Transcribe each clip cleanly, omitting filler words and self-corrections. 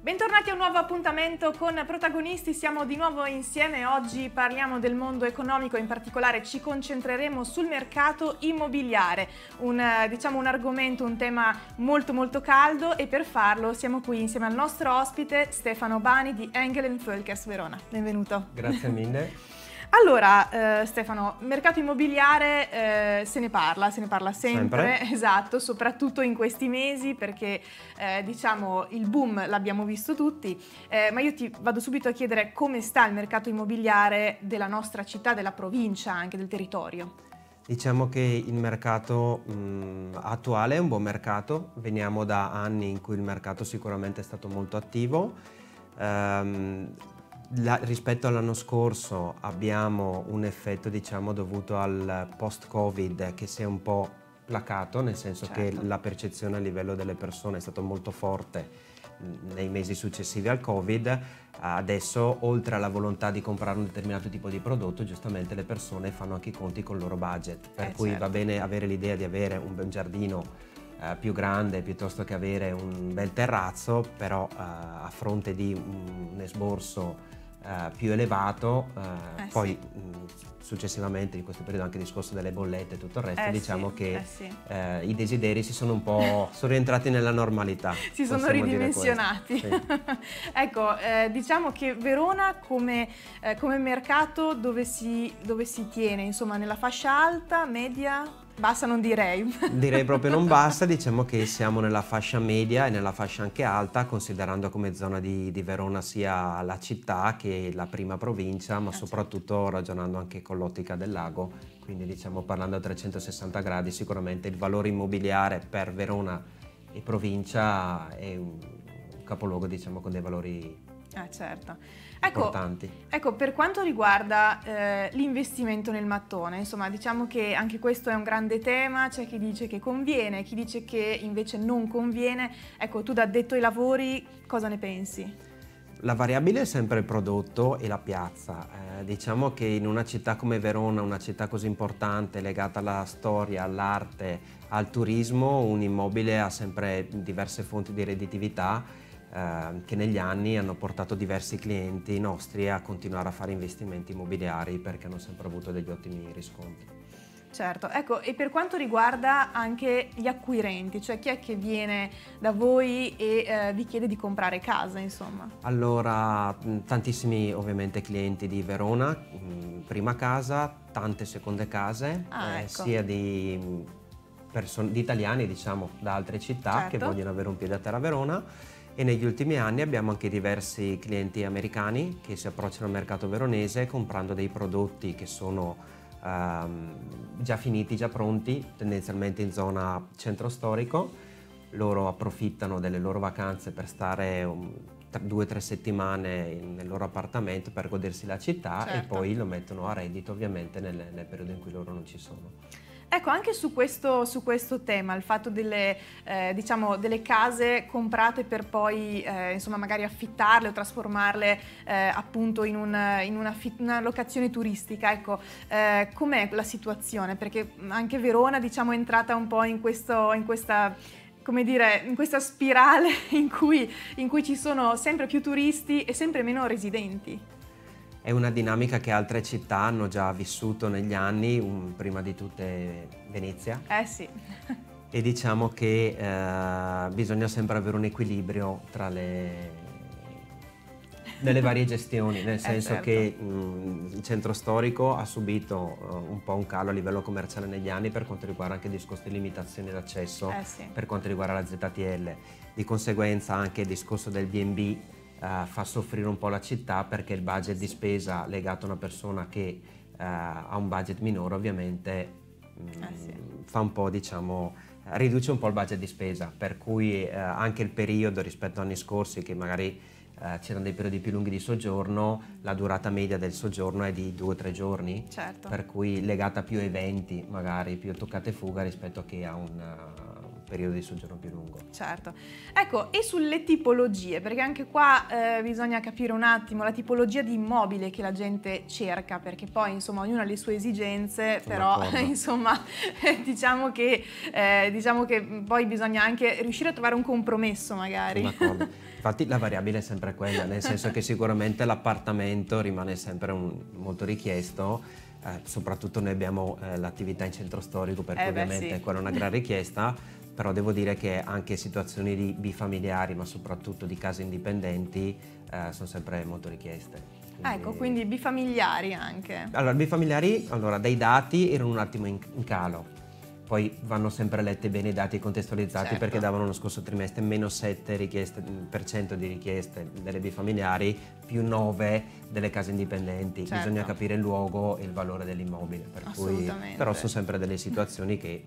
Bentornati a un nuovo appuntamento con Protagonisti, siamo di nuovo insieme. Oggi parliamo del mondo economico, in particolare ci concentreremo sul mercato immobiliare, un argomento, un tema molto caldo, e per farlo siamo qui insieme al nostro ospite Stefano Bani di Engel & Völkers Verona. Benvenuto. Grazie mille. Allora, Stefano, mercato immobiliare se ne parla sempre, esatto, soprattutto in questi mesi perché il boom l'abbiamo visto tutti, ma io ti vado subito a chiedere come sta il mercato immobiliare della nostra città, della provincia, anche del territorio. Diciamo che il mercato attuale è un buon mercato, veniamo da anni in cui il mercato sicuramente è stato molto attivo. Rispetto all'anno scorso abbiamo un effetto dovuto al post-Covid che si è un po' placato, nel senso che la percezione a livello delle persone è stata molto forte nei mesi successivi al Covid. Adesso, oltre alla volontà di comprare un determinato tipo di prodotto, giustamente le persone fanno anche i conti col loro budget, per cui va bene avere l'idea di avere un bel giardino più grande piuttosto che avere un bel terrazzo, però a fronte di un esborso più elevato, successivamente in questo periodo anche il discorso delle bollette e tutto il resto, i desideri si sono un po' rientrati nella normalità. Si sono ridimensionati. Sì. Ecco, diciamo che Verona come mercato dove si tiene, insomma, nella fascia alta, media? Bassa non direi. Direi proprio non bassa, diciamo che siamo nella fascia media e nella fascia anche alta, considerando come zona di Verona sia la città che la prima provincia, ma soprattutto ragionando anche con l'ottica del lago, quindi parlando a 360 gradi, sicuramente il valore immobiliare per Verona e provincia è un capoluogo con dei valori importanti. Ecco, per quanto riguarda l'investimento nel mattone, insomma, diciamo che anche questo è un grande tema, c'è chi dice che conviene, chi dice che invece non conviene. Ecco, tu da addetto ai lavori cosa ne pensi? La variabile è sempre il prodotto e la piazza. Diciamo che in una città come Verona, una città così importante, legata alla storia, all'arte, al turismo, un immobile ha sempre diverse fonti di redditività che negli anni hanno portato diversi clienti nostri a continuare a fare investimenti immobiliari perché hanno sempre avuto degli ottimi riscontri. Certo, ecco, e per quanto riguarda anche gli acquirenti, cioè chi è che viene da voi e vi chiede di comprare casa, insomma? Allora, tantissimi ovviamente clienti di Verona, prima casa, tante seconde case, sia di italiani, da altre città che vogliono avere un piede a terra a Verona. E negli ultimi anni abbiamo anche diversi clienti americani che si approcciano al mercato veronese comprando dei prodotti che sono già finiti, già pronti, tendenzialmente in zona centro storico. Loro approfittano delle loro vacanze per stare 2 o 3 settimane nel loro appartamento per godersi la città e poi lo mettono a reddito ovviamente nel periodo in cui loro non ci sono. Ecco, anche su questo tema, il fatto delle case comprate per poi magari affittarle o trasformarle appunto in una locazione turistica, ecco, com'è la situazione? Perché anche Verona è entrata un po' in questa spirale in cui ci sono sempre più turisti e sempre meno residenti. È una dinamica che altre città hanno già vissuto negli anni, prima di tutte Venezia. Sì. E diciamo che bisogna sempre avere un equilibrio tra nelle varie gestioni, nel senso che il centro storico ha subito un po' un calo a livello commerciale negli anni per quanto riguarda anche discorsi di limitazioni d'accesso, per quanto riguarda la ZTL. Di conseguenza anche il discorso del B&B fa soffrire un po' la città perché il budget di spesa legato a una persona che ha un budget minore ovviamente fa un po', riduce un po' il budget di spesa, per cui anche il periodo rispetto agli anni scorsi che magari c'erano dei periodi più lunghi di soggiorno, la durata media del soggiorno è di 2 o 3 giorni, per cui legata più a eventi, magari più toccate e fuga rispetto che a un periodo di soggiorno più lungo. Certo. Ecco, e sulle tipologie, perché anche qua bisogna capire un attimo la tipologia di immobile che la gente cerca, perché poi insomma ognuno ha le sue esigenze, però insomma diciamo che poi bisogna anche riuscire a trovare un compromesso magari. D'accordo. Infatti la variabile è sempre quella, nel senso che sicuramente l'appartamento rimane sempre molto richiesto. Soprattutto noi abbiamo l'attività in centro storico, per cui ovviamente sì, è quella una gran richiesta, però devo dire che anche situazioni di bifamiliari, ma soprattutto di case indipendenti, sono sempre molto richieste. Ecco, quindi bifamiliari anche. Allora, bifamiliari, dai dati erano un attimo in calo, poi vanno sempre letti bene i dati contestualizzati, certo, perché davano lo scorso trimestre meno 7% di richieste delle bifamiliari, più 9 delle case indipendenti. Certo. Bisogna capire il luogo e il valore dell'immobile, però sono sempre delle situazioni che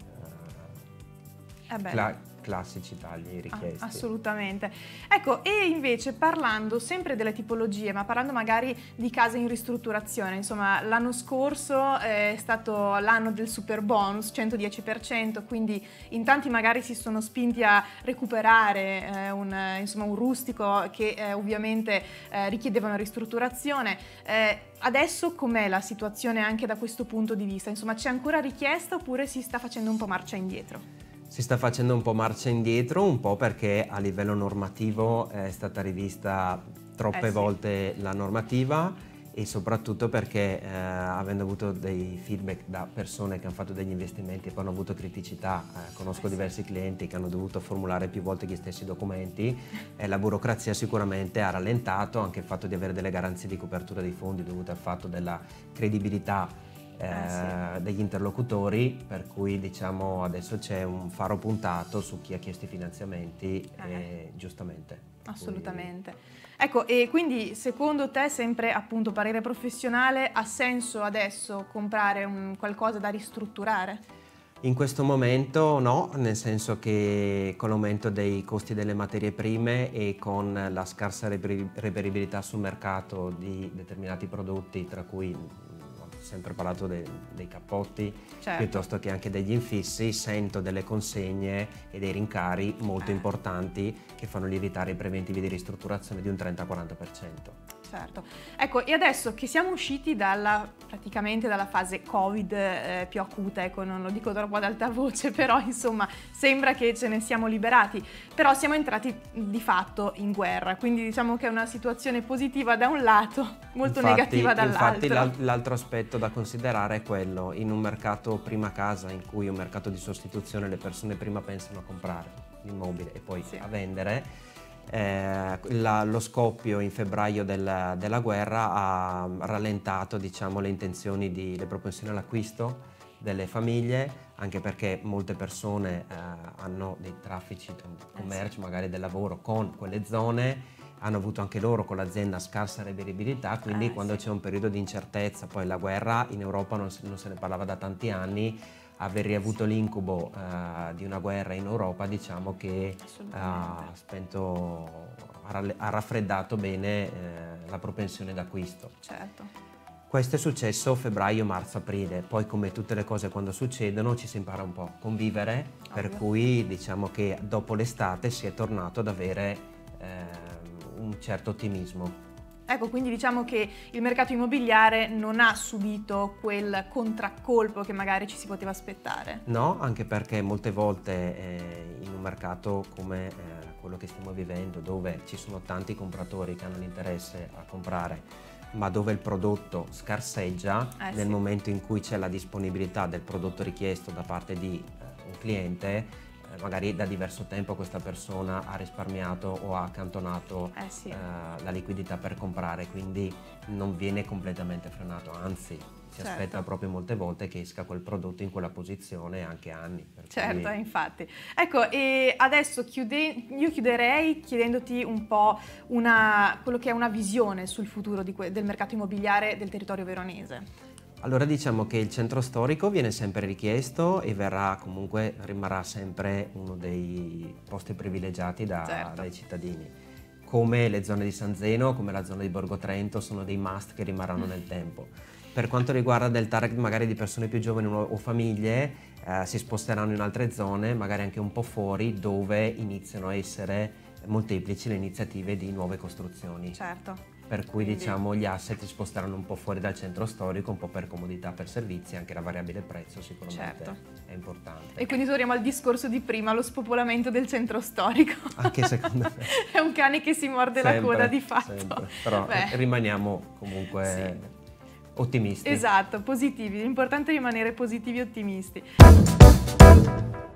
classici tagli richiesti. Assolutamente. Ecco, e invece parlando sempre delle tipologie, ma parlando magari di case in ristrutturazione, insomma l'anno scorso è stato l'anno del super bonus, 110%, quindi in tanti magari si sono spinti a recuperare un rustico che ovviamente richiedeva una ristrutturazione. Adesso com'è la situazione anche da questo punto di vista? Insomma, c'è ancora richiesta oppure si sta facendo un po' marcia indietro? Si sta facendo un po' marcia indietro, un po' perché a livello normativo è stata rivista troppe volte la normativa, e soprattutto perché avendo avuto dei feedback da persone che hanno fatto degli investimenti e poi hanno avuto criticità, conosco diversi clienti che hanno dovuto formulare più volte gli stessi documenti, la burocrazia sicuramente ha rallentato, anche il fatto di avere delle garanzie di copertura dei fondi dovute al fatto della credibilità degli interlocutori, per cui diciamo adesso c'è un faro puntato su chi ha chiesto i finanziamenti, giustamente. Assolutamente. Ecco, e quindi secondo te, sempre appunto parere professionale, ha senso adesso comprare qualcosa da ristrutturare? In questo momento no, nel senso che con l'aumento dei costi delle materie prime e con la scarsa reperibilità sul mercato di determinati prodotti, tra cui sempre parlato dei cappotti, certo, piuttosto che anche degli infissi, sento delle consegne e dei rincari molto importanti che fanno lievitare i preventivi di ristrutturazione di un 30-40%. Certo. Ecco, e adesso che siamo usciti praticamente dalla fase Covid più acuta, ecco, non lo dico troppo ad alta voce, però insomma sembra che ce ne siamo liberati, però siamo entrati di fatto in guerra, quindi diciamo che è una situazione positiva da un lato, molto negativa dall'altro. Infatti l'altro aspetto da considerare è quello, in un mercato prima casa, in cui è un mercato di sostituzione, le persone prima pensano a comprare l'immobile e poi a vendere. Lo scoppio in febbraio della guerra ha rallentato, diciamo, le propensioni all'acquisto delle famiglie, anche perché molte persone hanno dei traffici commercio, magari del lavoro con quelle zone, hanno avuto anche loro con l'azienda scarsa reperibilità, quindi quando c'è un periodo di incertezza, poi la guerra in Europa non se ne parlava da tanti anni, aver riavuto l'incubo di una guerra in Europa, diciamo che ha raffreddato bene la propensione d'acquisto. Certo. Questo è successo febbraio, marzo, aprile, poi come tutte le cose quando succedono ci si impara un po' a convivere, per cui diciamo che dopo l'estate si è tornato ad avere un certo ottimismo. Ecco, quindi diciamo che il mercato immobiliare non ha subito quel contraccolpo che magari ci si poteva aspettare. No, anche perché molte volte in un mercato come quello che stiamo vivendo, dove ci sono tanti compratori che hanno l'interesse a comprare, ma dove il prodotto scarseggia, nel momento in cui c'è la disponibilità del prodotto richiesto da parte di un cliente, magari da diverso tempo questa persona ha risparmiato o ha accantonato la liquidità per comprare, quindi non viene completamente frenato, anzi si aspetta proprio molte volte che esca quel prodotto in quella posizione anche anni. Certo, infatti. Ecco, e adesso io chiuderei chiedendoti un po' quello che è una visione sul futuro del mercato immobiliare del territorio veronese. Allora diciamo che il centro storico viene sempre richiesto e rimarrà sempre uno dei posti privilegiati dai cittadini. Come le zone di San Zeno, come la zona di Borgo Trento, sono dei must che rimarranno nel tempo. Per quanto riguarda del target magari di persone più giovani o famiglie, si sposteranno in altre zone, magari anche un po' fuori, dove iniziano a essere molteplici le iniziative di nuove costruzioni. Certo. Per cui diciamo gli asset si sposteranno un po' fuori dal centro storico, un po' per comodità, per servizi, anche la variabile prezzo sicuramente è importante. E quindi torniamo al discorso di prima, lo spopolamento del centro storico. Anche secondo me. È un cane che si morde la coda di fatto. Sempre. Però rimaniamo comunque ottimisti. Esatto, positivi, l'importante è rimanere positivi e ottimisti.